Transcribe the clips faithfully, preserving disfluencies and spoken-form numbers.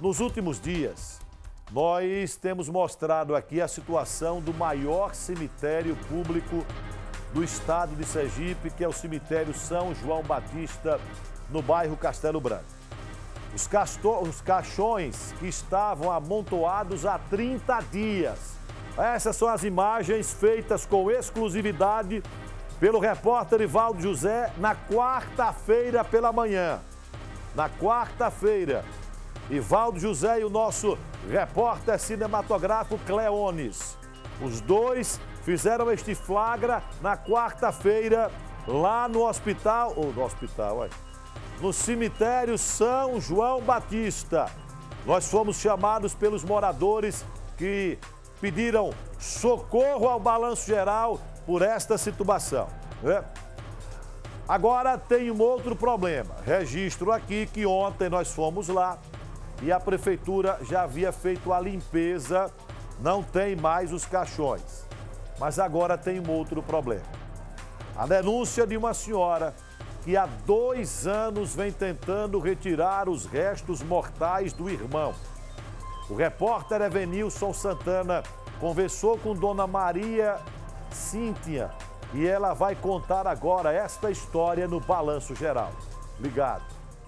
Nos últimos dias, nós temos mostrado aqui a situação do maior cemitério público do estado de Sergipe, que é o cemitério São João Batista, no bairro Castelo Branco. Os, castor, os caixões que estavam amontoados há trinta dias. Essas são as imagens feitas com exclusividade pelo repórter Ivaldo José na quarta-feira pela manhã. Na quarta-feira, Ivaldo José e o nosso repórter cinematográfico Cleones. Os dois fizeram este flagra na quarta-feira lá no hospital, ou no hospital, ué, no cemitério São João Batista. Nós fomos chamados pelos moradores que pediram socorro ao Balanço Geral por esta situação, né? Agora tem um outro problema. Registro aqui que ontem nós fomos lá e a prefeitura já havia feito a limpeza, não tem mais os caixões. Mas agora tem um outro problema. A denúncia de uma senhora que há dois anos vem tentando retirar os restos mortais do irmão. O repórter Evenilson Santana conversou com Dona Maria Cíntia e ela vai contar agora esta história no Balanço Geral. Ligado.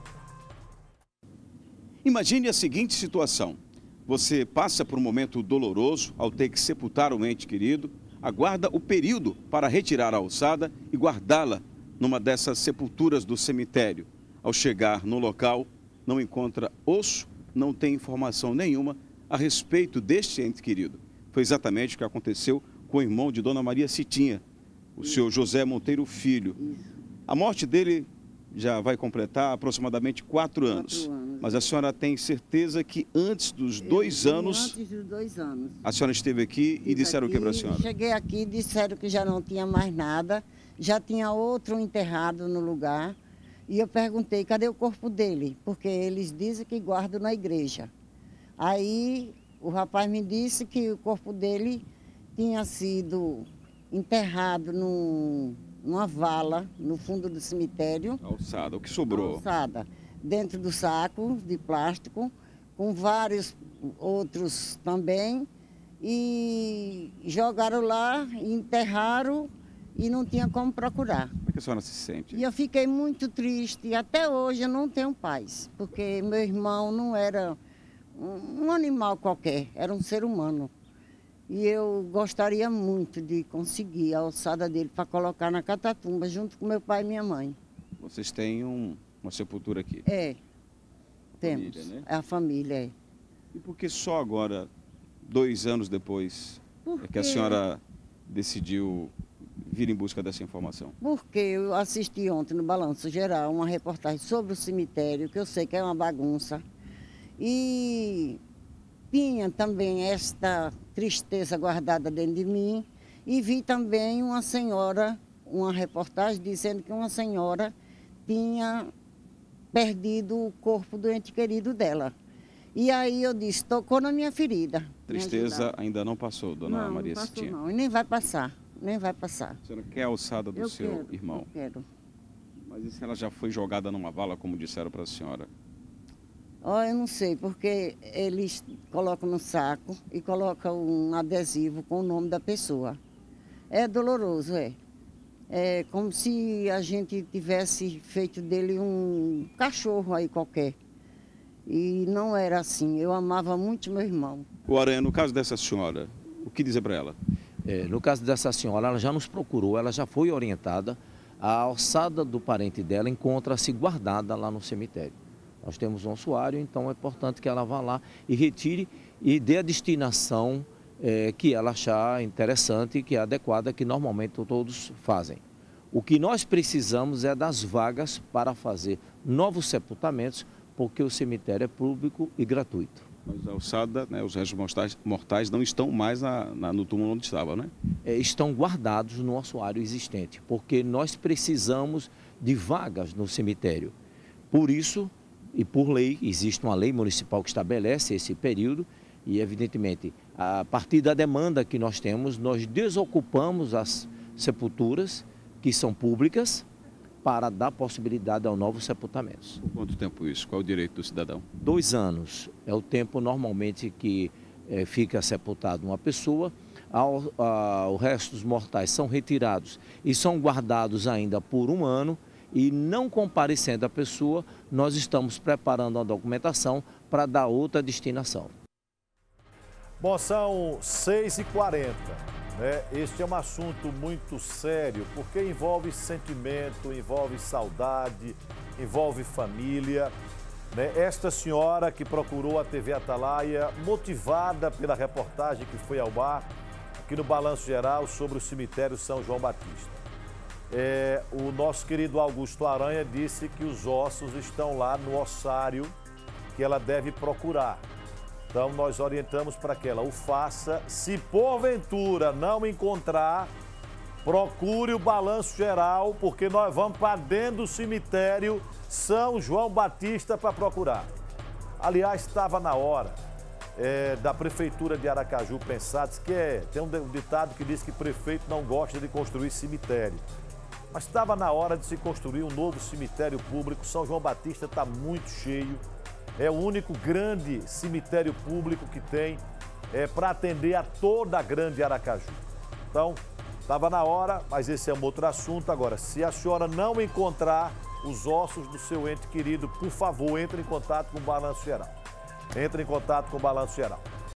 Imagine a seguinte situação. Você passa por um momento doloroso ao ter que sepultar um ente querido, aguarda o período para retirar a ossada e guardá-la numa dessas sepulturas do cemitério. Ao chegar no local, não encontra osso, não tem informação nenhuma a respeito deste ente querido. Foi exatamente o que aconteceu com o irmão de Dona Maria Citinha, o senhor José Monteiro Filho. A morte dele já vai completar aproximadamente quatro anos. Quatro anos. Mas a senhora tem certeza que antes dos dois Eu, anos... Antes dos dois anos. A senhora esteve aqui e disseram aqui, o que para a senhora? Cheguei aqui e disseram que já não tinha mais nada, já tinha outro enterrado no lugar. E eu perguntei, cadê o corpo dele? Porque eles dizem que guardam na igreja. Aí o rapaz me disse que o corpo dele tinha sido enterrado num, numa vala no fundo do cemitério. Alçada, o que sobrou? Alçada, dentro do saco de plástico, com vários outros também. E jogaram lá, enterraram e não tinha como procurar. Como é que a senhora se sente? E eu fiquei muito triste. E até hoje eu não tenho paz, porque meu irmão não era um animal qualquer, era um ser humano. E eu gostaria muito de conseguir a ossada dele para colocar na Catatumba, junto com meu pai e minha mãe. Vocês têm um, uma sepultura aqui? É, temos. Família, né? É a família, é. E por que só agora, dois anos depois, Porque... é que a senhora decidiu vir em busca dessa informação? Porque eu assisti ontem no Balanço Geral uma reportagem sobre o cemitério, que eu sei que é uma bagunça. E tinha também esta tristeza guardada dentro de mim. E vi também uma senhora, uma reportagem dizendo que uma senhora tinha perdido o corpo do ente querido dela. E aí eu disse, tocou na minha ferida. Tristeza ainda não passou, Dona não, Maria não passou, Citinha? Não, e nem vai passar, nem vai passar. A senhora quer a alçada do eu seu quero, irmão? Eu quero. Mas e se ela já foi jogada numa vala, como disseram para a senhora? Oh, eu não sei, porque eles colocam no saco e colocam um adesivo com o nome da pessoa. É doloroso, é. É como se a gente tivesse feito dele um cachorro aí qualquer. E não era assim, eu amava muito meu irmão. O Aranha, no caso dessa senhora, o que dizer para ela? É, no caso dessa senhora, ela já nos procurou, ela já foi orientada. A ossada do parente dela encontra-se guardada lá no cemitério. Nós temos um ossuário, então é importante que ela vá lá e retire e dê a destinação é, que ela achar interessante, que é adequada, que normalmente todos fazem. O que nós precisamos é das vagas para fazer novos sepultamentos, porque o cemitério é público e gratuito. Mas a alçada, né, os restos mortais, mortais não estão mais na, na, no túmulo onde estavam, né? É, estão guardados no ossuário existente, porque nós precisamos de vagas no cemitério. Por isso, e por lei, existe uma lei municipal que estabelece esse período e, evidentemente, a partir da demanda que nós temos, nós desocupamos as sepulturas que são públicas para dar possibilidade ao novo sepultamento. Por quanto tempo isso? Qual é o direito do cidadão? Dois anos é o tempo normalmente que é, fica sepultado uma pessoa. Ao, a, o resto dos mortais são retirados e são guardados ainda por um ano. E não comparecendo a pessoa, nós estamos preparando a documentação para dar outra destinação. Bom, são seis e quarenta, né? Este é um assunto muito sério, porque envolve sentimento, envolve saudade, envolve família, né? Esta senhora que procurou a T V Atalaia, motivada pela reportagem que foi ao ar, aqui no Balanço Geral, sobre o cemitério São João Batista. É, o nosso querido Augusto Aranha disse que os ossos estão lá no ossário que ela deve procurar. Então nós orientamos para que ela o faça. Se porventura não encontrar, procure o Balanço Geral, porque nós vamos para dentro do cemitério São João Batista para procurar. Aliás, estava na hora é, da Prefeitura de Aracaju pensar, diz que é, tem um ditado que diz que prefeito não gosta de construir cemitério. Mas estava na hora de se construir um novo cemitério público. São João Batista está muito cheio. É o único grande cemitério público que tem é, para atender a toda a grande Aracaju. Então, estava na hora, mas esse é um outro assunto. Agora, se a senhora não encontrar os ossos do seu ente querido, por favor, entre em contato com o Balanço Geral. Entre em contato com o Balanço Geral.